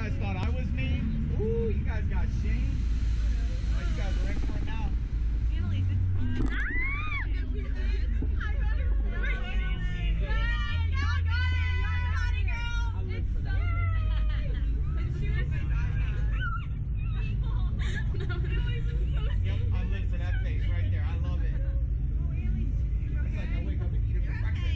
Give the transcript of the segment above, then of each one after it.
guys thought I was mean? Ooh, you guys got shamed. Oh, you guys are in for it now. Annalise, it's fun. Ah! I live for that face right there. I love it. It's like I wake up and eat it for breakfast.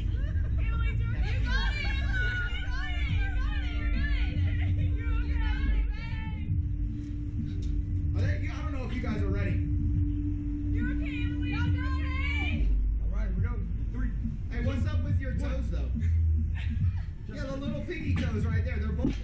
I don't know if you guys are ready. You're okay, Emily. Y'all got it. All right, here we go. 3. Hey, what's up with your toes, though? Yeah, the little piggy toes right there. They're both.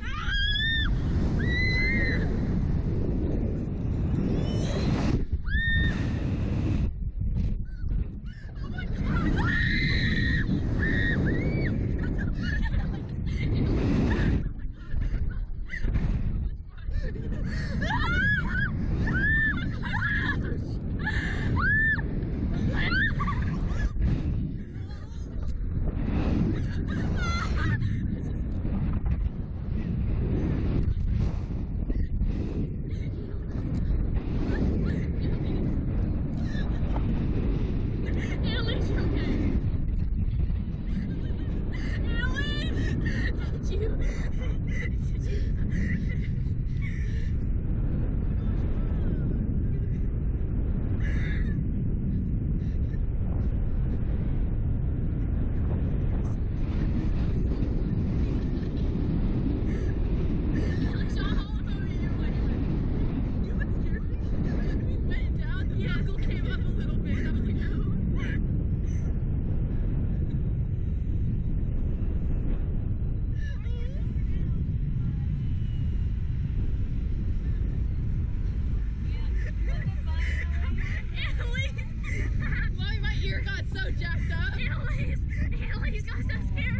Jacked up. Annalise got so scared.